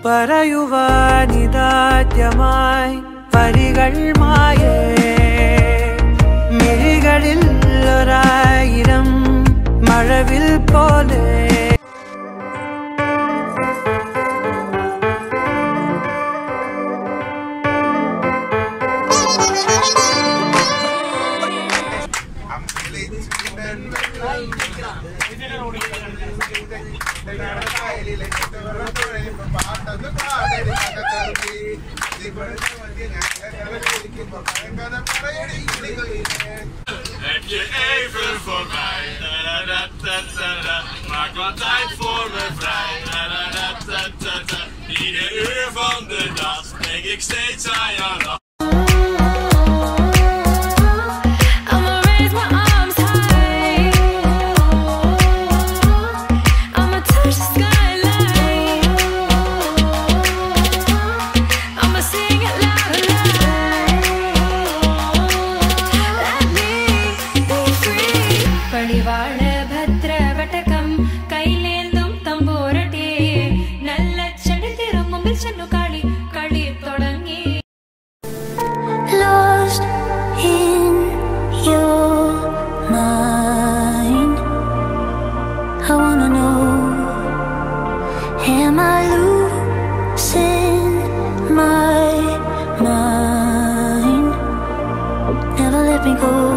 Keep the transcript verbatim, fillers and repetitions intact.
പറയുവാനിതാദ്യമായി വരികൾ മായേ മിഴികളിൽ ഒരായിരം മഴവിൽ പോലെ Heb je even voor mij, maak wat tijd voor me vrij. Ieder uur van de dag denk ik steeds aan jou. Lost in your mind, I wanna know, am I losing my mind? Never let me go.